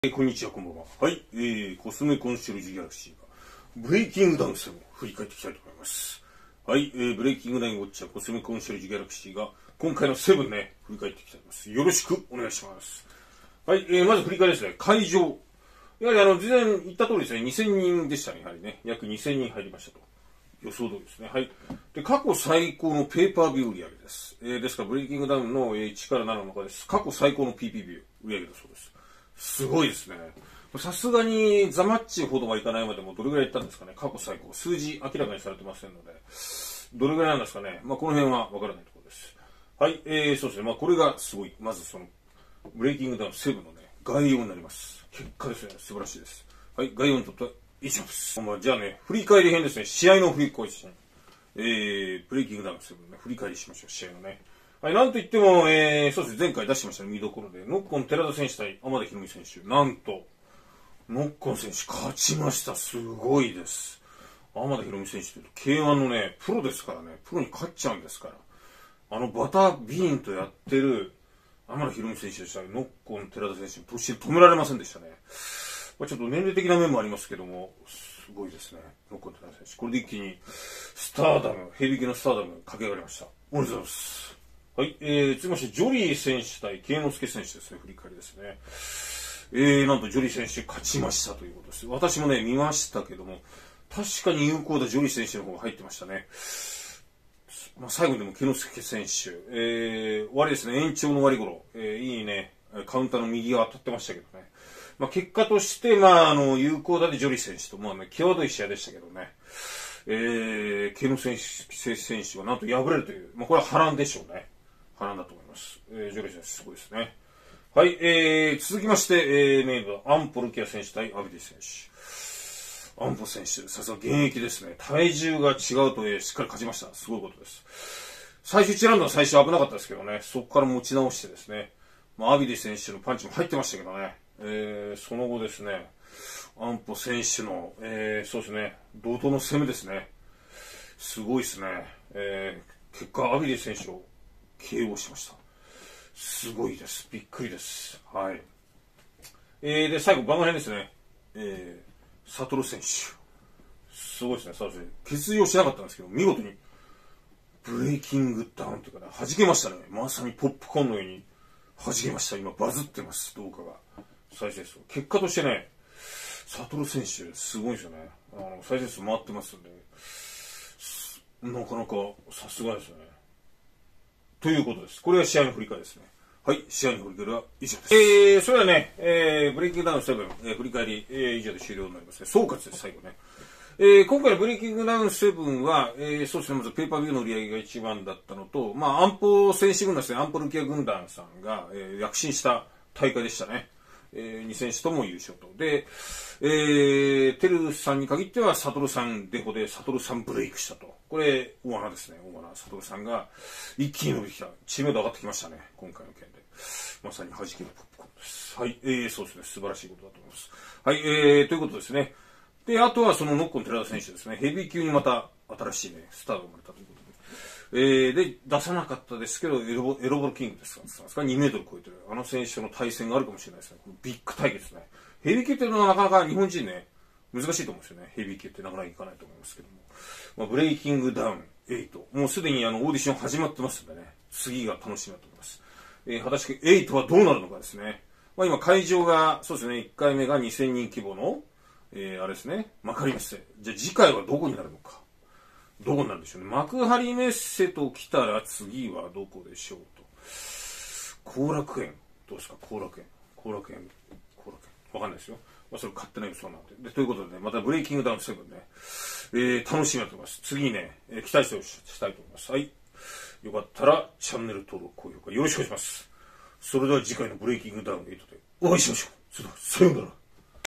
こんにちは、こんばんは。はい、コスメコンシェルジュギャラクシーが、ブレイキングダウン7を振り返っていきたいと思います。はい、ブレイキングダウンウォッチャーコスメコンシェルジュギャラクシーが、今回の7ね、振り返っていきたいと思います。よろしくお願いします。はい、まず振り返りですね、会場。やはり事前言った通りですね、2000人でしたね、やはりね、約2000人入りましたと。予想通りですね。はい。で、過去最高のペーパービュー売上です。ですから、ブレイキングダウンの1から7の中です。過去最高の PPV 売上だそうです。すごいですね。さすがにザマッチほどはいかないまでもどれぐらいいったんですかね。過去最高。数字明らかにされてませんので、どれぐらいなんですかね。まあ、この辺はわからないところです。はい。そうですね。まあ、これがすごい。まずその、ブレイキングダウン7のね、概要になります。結果ですね。素晴らしいです。はい。概要にとっては以上です。まあ、じゃあね、振り返り編ですね。試合の振り返りですね。ブレイキングダウン7のね、振り返りしましょう。試合のね。はい、なんといっても、そうですね、前回出しましたね、見どころで。ノッコン寺田選手対天田博美選手。なんと、ノッコン選手勝ちました。すごいです。天田博美選手というと、K1 のね、プロですからね、プロに勝っちゃうんですから。バタービーンとやってる天田博美選手でしたね、ノッコン寺田選手に途中で止められませんでしたね。まあ、ちょっと年齢的な面もありますけども、すごいですね、ノッコン寺田選手。これで一気に、スターダム、ヘビー級のスターダムに駆け上がりました。おめでとうございます。はい、続きまして、ジョリー選手対慶之助選手ですね、振り返りですね。なんとジョリー選手勝ちましたということです。私もね、見ましたけども、確かに有効なジョリー選手の方が入ってましたね。まあ、最後でも慶之助選手、終わりですね、延長の終わり頃、いいね、カウンターの右側当たってましたけどね。まあ、結果として、まあ、有効だでジョリー選手と、まあね、際どい試合でしたけどね。慶之助選手はなんと敗れるという、まあ、これは波乱でしょうね。波乱だと思います。ジョリー選手すごいですね。はい、続きまして、メインはアンポルキア選手対アビディ選手。アンポ選手、さすが現役ですね。体重が違うと、しっかり勝ちました。すごいことです。最終1ラウンドは最初危なかったですけどね、そこから持ち直してですね、まあ、アビディ選手のパンチも入ってましたけどね、その後ですね、アンポ選手の、そうですね、同等の攻めですね。すごいですね。結果、アビディ選手をKO しました。すごいです。びっくりです。はい。で、最後、番外編ですね。サトル選手。すごいですね、サトル選手。欠場しなかったんですけど、見事に、ブレイキングダウンというかね、弾けましたね。まさにポップコーンのように弾けました。今、バズってます、動画が。再生数。結果としてね、サトル選手、すごいですよね。再生数回ってますんで、なかなかさすがですね。ということです。これは試合の振り返りですね。はい、試合の振り返りは以上です。それではね、ブレイキングダウン7、振り返り、以上で終了になりますね。総括です、最後ね。今回のブレイキングダウン7は、そうですね、まずペーパービューの売り上げが一番だったのと、まあ、安保選手軍団ですね、安保ルキア軍団さんが、躍進した大会でしたね。2選手とも優勝と。で、テルさんに限っては、サトルさんデフォで、サトルさんブレイクしたと。これ、大穴ですね、大穴。サトルさんが一気に伸びてきた。知名度上がってきましたね、今回の件で。まさに弾けるポップコーンです。はい、そうですね、素晴らしいことだと思います。はい、ということですね。で、あとはそのノッコン寺田選手ですね。ヘビー級にまた新しいね、スターが生まれたということで。で、出さなかったですけど、エロボルキングですか ?2 メートル超えてる。あの選手との対戦があるかもしれないですね。このビッグ対決ね。ヘビー級っていうのはなかなか日本人ね、難しいと思うんですよね。ヘビー級ってなかなかいかないと思いますけども。まあ、ブレイキングダウン8。もうすでにオーディション始まってますんでね。次が楽しみだと思います。果たして8はどうなるのかですね。まあ今会場が、そうですね、1回目が2000人規模の、あれですね、幕張メッセ。じゃあ次回はどこになるのか。どこになるんでしょうね。幕張メッセと来たら次はどこでしょうと。後楽園。どうですか、後楽園。わかんないですよ。まあ、それ勝手な予想なんで。ということでね、またブレイキングダウン7ね、楽しみだと思います。次にね、期待したいと思います。はい。よかったら、チャンネル登録、高評価よろしくお願いします。それでは次回のブレイキングダウン8でお会いしましょう。それでは、さようなら。